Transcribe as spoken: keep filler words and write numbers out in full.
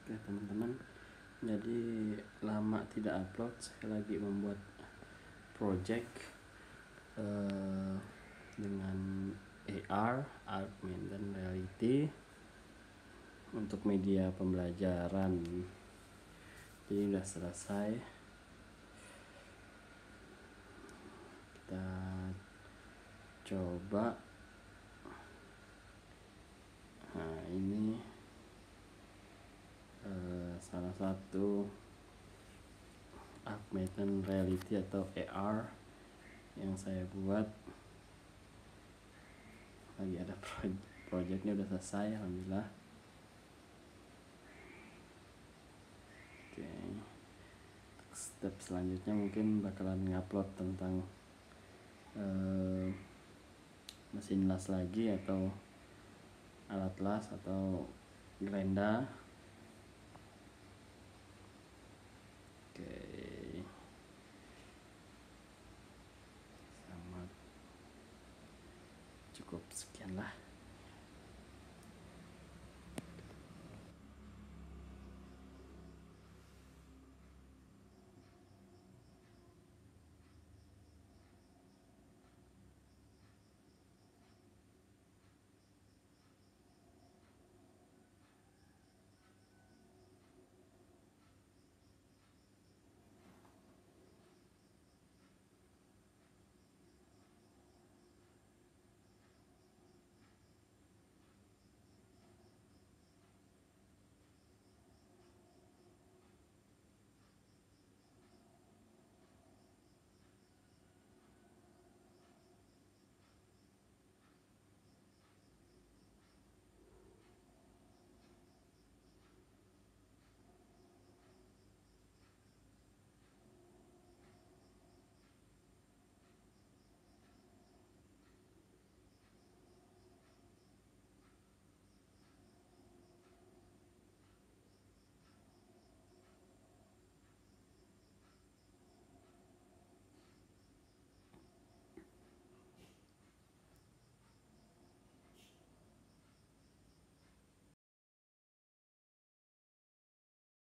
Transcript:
Oke teman-teman, jadi lama tidak upload, saya lagi membuat project uh, dengan A R, augmented reality, untuk media pembelajaran. Jadi udah selesai, kita coba. Nah ini uh, salah satu augmented reality atau A R yang saya buat. Lagi ada project, projectnya udah selesai, alhamdulillah. Oke, step selanjutnya mungkin bakalan ngupload tentang uh, mesin las lagi, atau alat las, atau gerenda.